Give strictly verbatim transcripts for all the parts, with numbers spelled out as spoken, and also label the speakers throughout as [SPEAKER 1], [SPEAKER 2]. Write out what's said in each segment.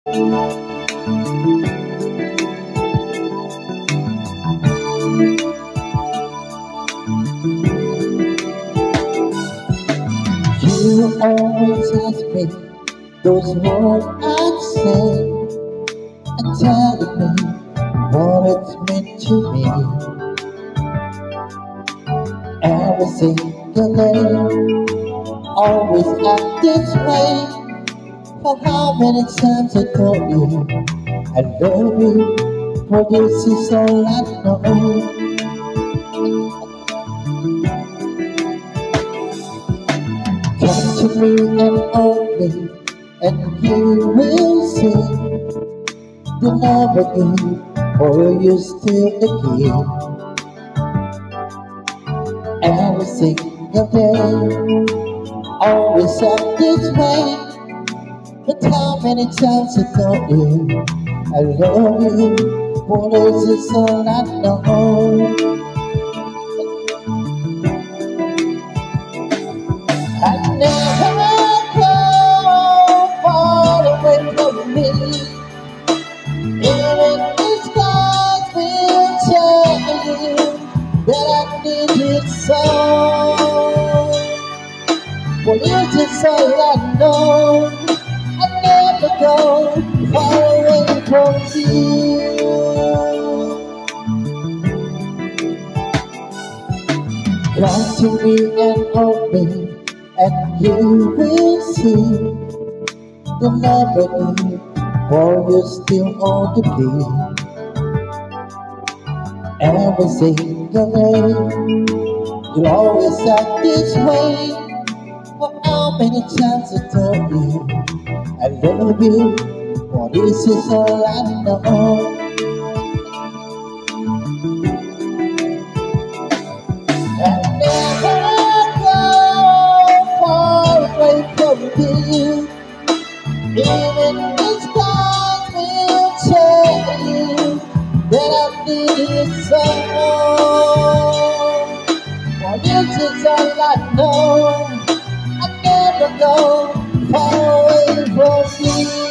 [SPEAKER 1] You always ask me those words I'd say, and telling me what it's meant to me. Every single day, always act this way. For how many times I told you I love you, for this is all I know. Come to me and hold me, and you will see the love again, for you're still the key. Every single day, always act this way. But how many times I told you I love you, for this is all I know. I never go far away from me. Even the stars will tell you that I need you so. For this is all I know. I never go far away from you. Come to me and hold me, and you will see the love of you, for you're still on the beat. Every single day, you'll always act this way. For how many times I told you I love you, for this is all I know. I never go far away from you. Even the stars will tell you that I need you so. For this is all I know. I never go far away from you.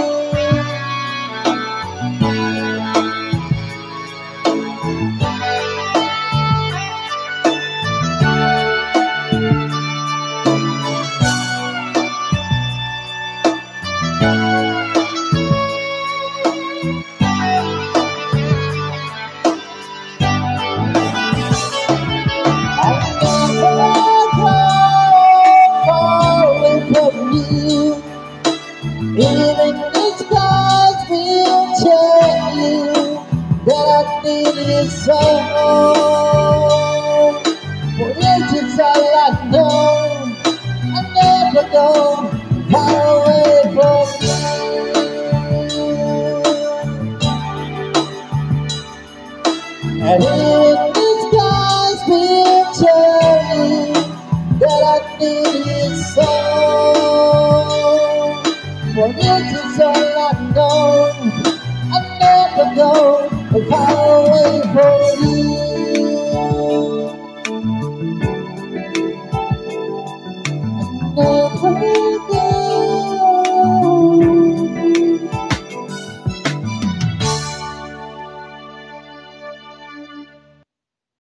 [SPEAKER 1] Even the stars will tell you that I need you so. For this is all I know. I never go far away from you. And even the stars will tell you that I need you so. For this is all I know. I never go far away from you.